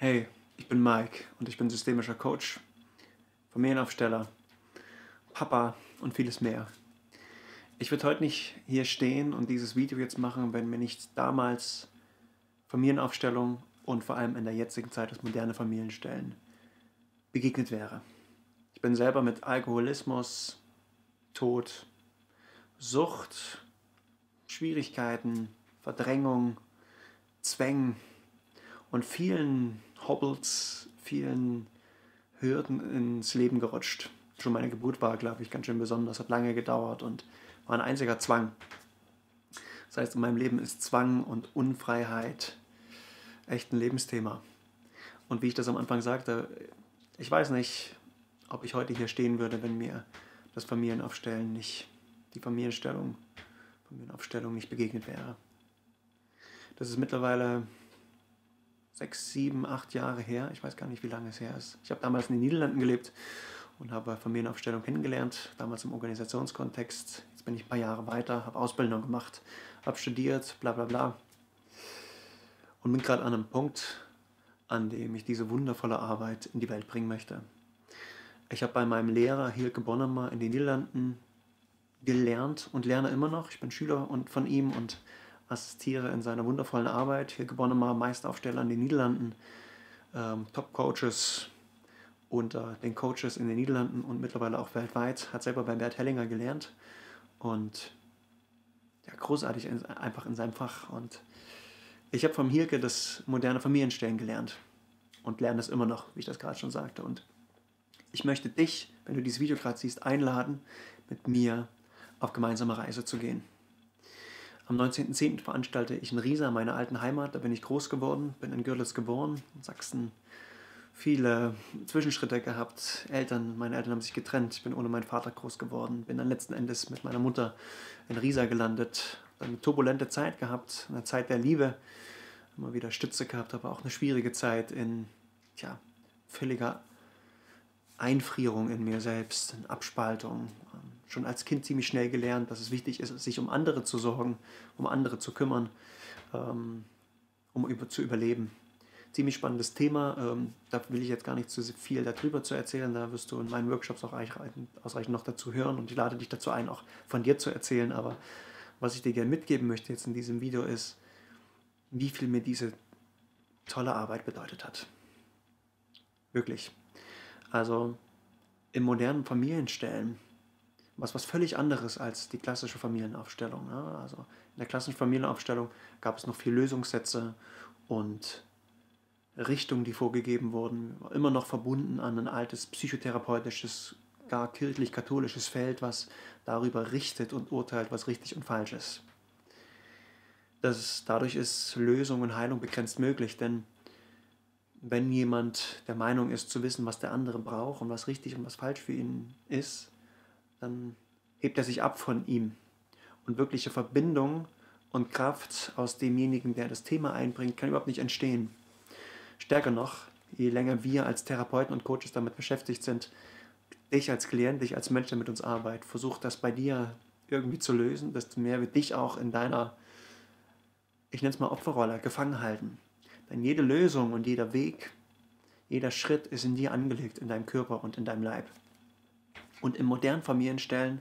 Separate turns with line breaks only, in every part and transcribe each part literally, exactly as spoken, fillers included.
Hey, ich bin Mike und ich bin systemischer Coach, Familienaufsteller, Papa und vieles mehr. Ich würde heute nicht hier stehen und dieses Video jetzt machen, wenn mir nicht damals Familienaufstellung und vor allem in der jetzigen Zeit das moderne Familienstellen begegnet wäre. Ich bin selber mit Alkoholismus, Tod, Sucht, Schwierigkeiten, Verdrängung, Zwängen und vielen Hobbles, vielen Hürden ins Leben gerutscht. Schon meine Geburt war, glaube ich, ganz schön besonders, hat lange gedauert und war ein einziger Zwang. Das heißt, in meinem Leben ist Zwang und Unfreiheit echt ein Lebensthema. Und wie ich das am Anfang sagte, ich weiß nicht, ob ich heute hier stehen würde, wenn mir das Familienaufstellen nicht, die Familienstellung, Familienaufstellung nicht begegnet wäre. Das ist mittlerweile sechs, sieben, acht Jahre her. Ich weiß gar nicht, wie lange es her ist. Ich habe damals in den Niederlanden gelebt und habe Familienaufstellung kennengelernt, damals im Organisationskontext. Jetzt bin ich ein paar Jahre weiter, habe Ausbildung gemacht, habe studiert, bla bla bla. Und bin gerade an einem Punkt, an dem ich diese wundervolle Arbeit in die Welt bringen möchte. Ich habe bei meinem Lehrer Hilke Bonnemer in den Niederlanden gelernt und lerne immer noch. Ich bin Schüler und von ihm und assistiere in seiner wundervollen Arbeit. Hilke Bonnemer, Meisteraufsteller in den Niederlanden, ähm, Top-Coaches unter den Coaches in den Niederlanden und mittlerweile auch weltweit. Hat selber bei Bert Hellinger gelernt und ja, großartig in, einfach in seinem Fach. Und ich habe vom Hilke das moderne Familienstellen gelernt und lerne es immer noch, wie ich das gerade schon sagte. Und ich möchte dich, wenn du dieses Video gerade siehst, einladen, mit mir auf gemeinsame Reise zu gehen. Am neunzehnten zehnten veranstalte ich in Riesa, meiner alten Heimat. Da bin ich groß geworden, bin in Görlitz geboren, in Sachsen. Viele Zwischenschritte gehabt. Eltern, meine Eltern haben sich getrennt. Ich bin ohne meinen Vater groß geworden. Bin dann letzten Endes mit meiner Mutter in Riesa gelandet. Dann eine turbulente Zeit gehabt, eine Zeit der Liebe. Immer wieder Stütze gehabt, aber auch eine schwierige Zeit in tja, völliger Einfrierung in mir selbst, in Abspaltung. Schon als Kind ziemlich schnell gelernt, dass es wichtig ist, sich um andere zu sorgen, um andere zu kümmern, ähm, um über, zu überleben. Ziemlich spannendes Thema, ähm, da will ich jetzt gar nicht zu viel darüber zu erzählen, da wirst du in meinen Workshops auch ausreichend, ausreichend noch dazu hören und ich lade dich dazu ein, auch von dir zu erzählen, aber was ich dir gerne mitgeben möchte jetzt in diesem Video ist, wie viel mir diese tolle Arbeit bedeutet hat. Wirklich. Also im modernen Familienstellen, was was völlig anderes als die klassische Familienaufstellung. Ne? Also in der klassischen Familienaufstellung gab es noch viel Lösungssätze und Richtungen, die vorgegeben wurden, immer noch verbunden an ein altes psychotherapeutisches, gar kirchlich-katholisches Feld, was darüber richtet und urteilt, was richtig und falsch ist. Das, dadurch ist Lösung und Heilung begrenzt möglich, denn wenn jemand der Meinung ist, zu wissen, was der andere braucht und was richtig und was falsch für ihn ist, dann hebt er sich ab von ihm. Und wirkliche Verbindung und Kraft aus demjenigen, der das Thema einbringt, kann überhaupt nicht entstehen. Stärker noch, je länger wir als Therapeuten und Coaches damit beschäftigt sind, dich als Klient, dich als Mensch, der mit uns arbeitet, versucht das bei dir irgendwie zu lösen, desto mehr wird dich auch in deiner, ich nenne es mal Opferrolle, gefangen halten. Denn jede Lösung und jeder Weg, jeder Schritt ist in dir angelegt, in deinem Körper und in deinem Leib. Und im modernen Familienstellen,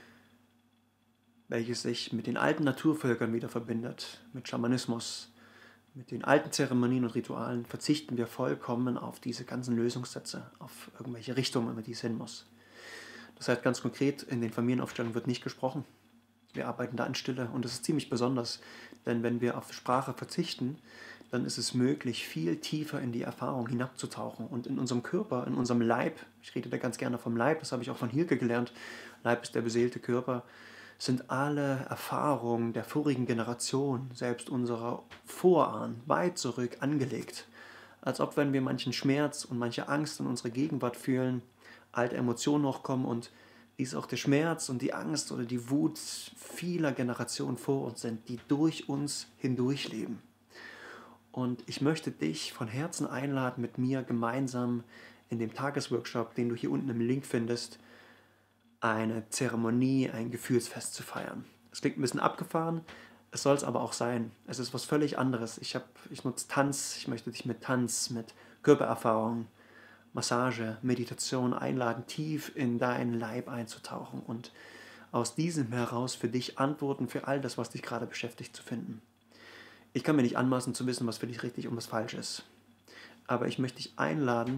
welches sich mit den alten Naturvölkern wieder verbindet, mit Schamanismus, mit den alten Zeremonien und Ritualen, verzichten wir vollkommen auf diese ganzen Lösungssätze, auf irgendwelche Richtungen, über die es hin muss. Das heißt ganz konkret, in den Familienaufstellungen wird nicht gesprochen. Wir arbeiten da in Stille und das ist ziemlich besonders, denn wenn wir auf Sprache verzichten, dann ist es möglich, viel tiefer in die Erfahrung hinabzutauchen und in unserem Körper, in unserem Leib, ich rede da ganz gerne vom Leib, das habe ich auch von Hilke gelernt, Leib ist der beseelte Körper, sind alle Erfahrungen der vorigen Generation, selbst unserer Vorahnen, weit zurück angelegt. Als ob, wenn wir manchen Schmerz und manche Angst in unserer Gegenwart fühlen, alte Emotionen hochkommen und dies auch der Schmerz und die Angst oder die Wut vieler Generationen vor uns sind, die durch uns hindurchleben. Und ich möchte dich von Herzen einladen, mit mir gemeinsam in dem Tagesworkshop, den du hier unten im Link findest, eine Zeremonie, ein Gefühlsfest zu feiern. Das klingt ein bisschen abgefahren, Es soll es aber auch sein. Es ist was völlig anderes. Ich, hab, ich nutze Tanz, ich möchte dich mit Tanz, mit Körpererfahrung, Massage, Meditation einladen, tief in deinen Leib einzutauchen und aus diesem heraus für dich Antworten für all das, was dich gerade beschäftigt, zu finden. Ich kann mir nicht anmaßen zu wissen, was für dich richtig und was falsch ist. Aber ich möchte dich einladen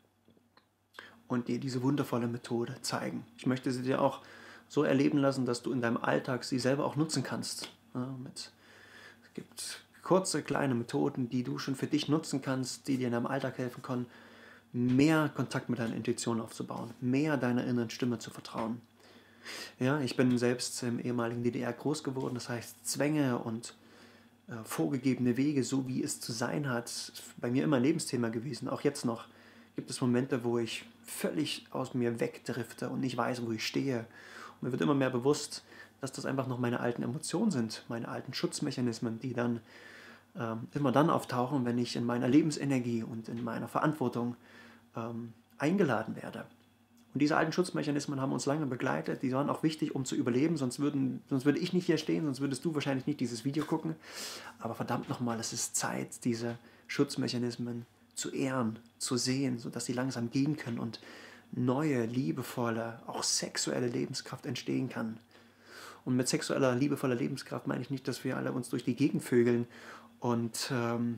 und dir diese wundervolle Methode zeigen. Ich möchte sie dir auch so erleben lassen, dass du in deinem Alltag sie selber auch nutzen kannst. Ja, mit, es gibt kurze, kleine Methoden, die du schon für dich nutzen kannst, die dir in deinem Alltag helfen können, mehr Kontakt mit deiner Intuition aufzubauen, mehr deiner inneren Stimme zu vertrauen. Ja, ich bin selbst im ehemaligen D D R groß geworden, das heißt Zwänge und äh, vorgegebene Wege, so wie es zu sein hat, ist bei mir immer ein Lebensthema gewesen. Auch jetzt noch gibt es Momente, wo ich völlig aus mir wegdrifte und nicht weiß, wo ich stehe. Und mir wird immer mehr bewusst, dass das einfach noch meine alten Emotionen sind, meine alten Schutzmechanismen, die dann ähm, immer dann auftauchen, wenn ich in meiner Lebensenergie und in meiner Verantwortung ähm, eingeladen werde. Und diese alten Schutzmechanismen haben uns lange begleitet, die waren auch wichtig, um zu überleben, sonst, würden, sonst würde ich nicht hier stehen, sonst würdest du wahrscheinlich nicht dieses Video gucken. Aber verdammt nochmal, es ist Zeit, diese Schutzmechanismen zu ehren, zu sehen, sodass sie langsam gehen können und neue, liebevolle, auch sexuelle Lebenskraft entstehen kann. Und mit sexueller, liebevoller Lebenskraft meine ich nicht, dass wir alle uns durch die Gegend vögeln und ähm,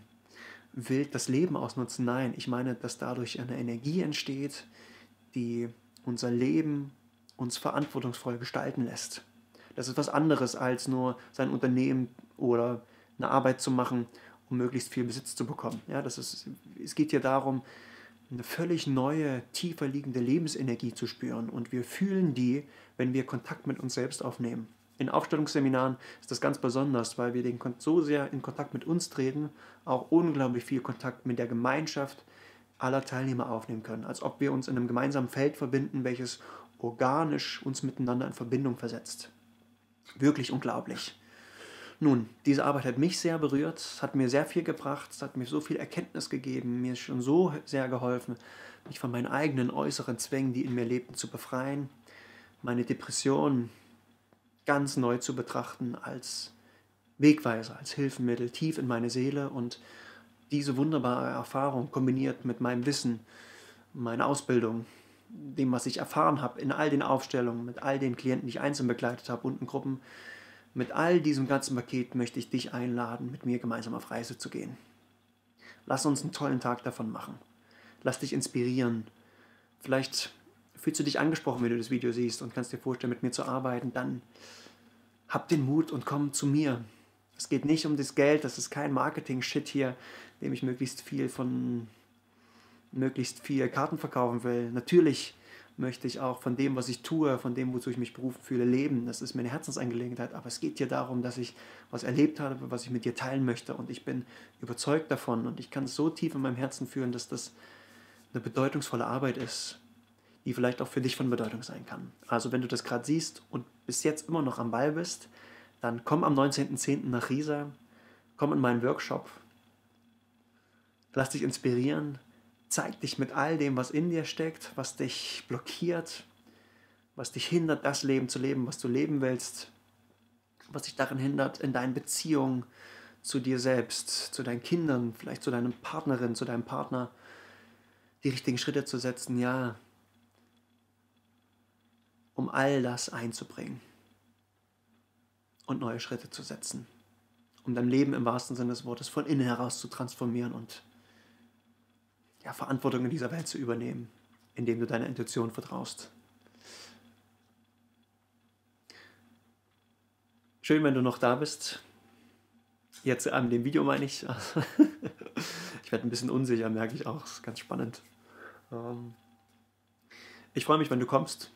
wild das Leben ausnutzen. Nein, ich meine, dass dadurch eine Energie entsteht, die unser Leben uns verantwortungsvoll gestalten lässt. Das ist was anderes, als nur sein Unternehmen oder eine Arbeit zu machen, um möglichst viel Besitz zu bekommen. Ja, das ist, es geht hier darum, eine völlig neue, tiefer liegende Lebensenergie zu spüren. Und wir fühlen die, wenn wir Kontakt mit uns selbst aufnehmen. In Aufstellungsseminaren ist das ganz besonders, weil wir den, so sehr in Kontakt mit uns treten, auch unglaublich viel Kontakt mit der Gemeinschaft aller Teilnehmer aufnehmen können. Als ob wir uns in einem gemeinsamen Feld verbinden, welches organisch uns miteinander in Verbindung versetzt. Wirklich unglaublich. Nun, diese Arbeit hat mich sehr berührt, hat mir sehr viel gebracht, es hat mir so viel Erkenntnis gegeben, mir ist schon so sehr geholfen, mich von meinen eigenen äußeren Zwängen, die in mir lebten, zu befreien, meine Depression ganz neu zu betrachten als Wegweiser, als Hilfsmittel tief in meine Seele und diese wunderbare Erfahrung kombiniert mit meinem Wissen, meiner Ausbildung, dem, was ich erfahren habe in all den Aufstellungen, mit all den Klienten, die ich einzeln begleitet habe und in Gruppen, mit all diesem ganzen Paket möchte ich dich einladen, mit mir gemeinsam auf Reise zu gehen. Lass uns einen tollen Tag davon machen. Lass dich inspirieren. Vielleicht fühlst du dich angesprochen, wenn du das Video siehst und kannst dir vorstellen, mit mir zu arbeiten. Dann hab den Mut und komm zu mir. Es geht nicht um das Geld, das ist kein Marketing-Shit hier, dem ich möglichst viel von möglichst viel Karten verkaufen will. Natürlich möchte ich auch von dem, was ich tue, von dem, wozu ich mich berufen fühle, leben. Das ist mir eine Herzensangelegenheit, aber es geht hier darum, dass ich was erlebt habe, was ich mit dir teilen möchte und ich bin überzeugt davon und ich kann es so tief in meinem Herzen fühlen, dass das eine bedeutungsvolle Arbeit ist, die vielleicht auch für dich von Bedeutung sein kann. Also wenn du das gerade siehst und bis jetzt immer noch am Ball bist, dann komm am neunzehnten zehnten nach Riesa, komm in meinen Workshop, lass dich inspirieren, zeig dich mit all dem, was in dir steckt, was dich blockiert, was dich hindert, das Leben zu leben, was du leben willst, was dich daran hindert, in deinen Beziehungen zu dir selbst, zu deinen Kindern, vielleicht zu deiner Partnerin, zu deinem Partner, die richtigen Schritte zu setzen, ja, um all das einzubringen und neue Schritte zu setzen, um dein Leben im wahrsten Sinne des Wortes von innen heraus zu transformieren und ja, Verantwortung in dieser Welt zu übernehmen, indem du deiner Intuition vertraust. Schön, wenn du noch da bist. Jetzt an dem Video meine ich. Ich werde ein bisschen unsicher, merke ich auch. Das ist ganz spannend. Ich freue mich, wenn du kommst.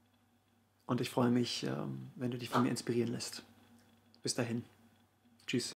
Und ich freue mich, wenn du dich von mir inspirieren lässt. Bis dahin. Tschüss.